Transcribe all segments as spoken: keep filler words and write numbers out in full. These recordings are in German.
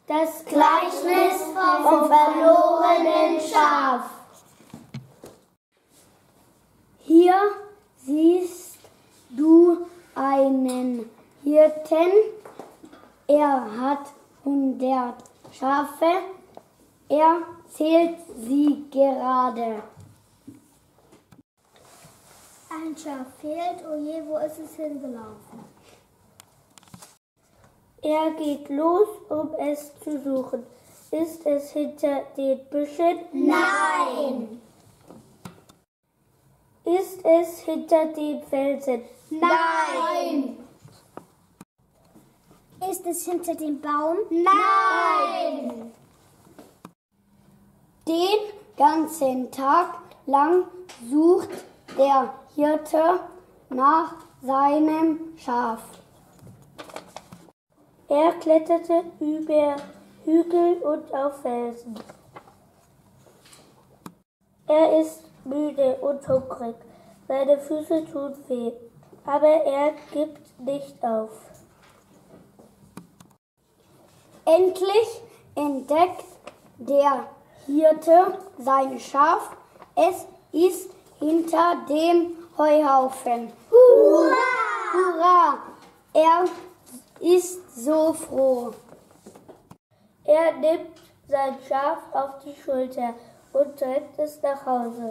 Das Gleichnis vom verlorenen Schaf. Hier siehst du einen Hirten. Er hat hundert Schafe. Er zählt sie gerade. Ein Schaf fehlt. Oh je, wo ist es hingelaufen? Er geht los, um es zu suchen. Ist es hinter den Büschen? Nein! Ist es hinter den Felsen? Nein! Ist es hinter dem Baum? Nein! Den ganzen Tag lang sucht der Hirte nach seinem Schaf. Er kletterte über Hügel und auf Felsen. Er ist müde und hungrig. Seine Füße tun weh, aber er gibt nicht auf. Endlich entdeckt der Hirte sein Schaf. Es ist hinter dem Heuhaufen. Hurra! Hurra! Er ist so froh. Er nimmt sein Schaf auf die Schulter und trägt es nach Hause.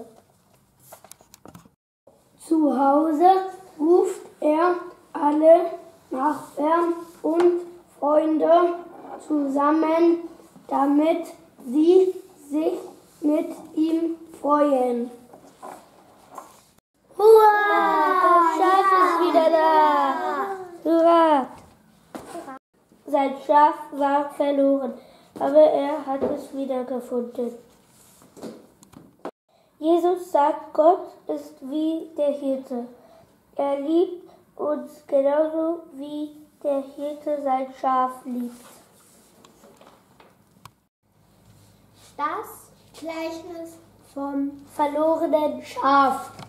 Zu Hause ruft er alle Nachbarn und Freunde zusammen, damit sie sich mit ihm freuen. Hurra! Das Schaf ist wieder da! Hurra! Sein Schaf war verloren, aber er hat es wiedergefunden. Jesus sagt, Gott ist wie der Hirte. Er liebt uns genauso wie der Hirte sein Schaf liebt. Das Gleichnis vom Verlorenen Schaf.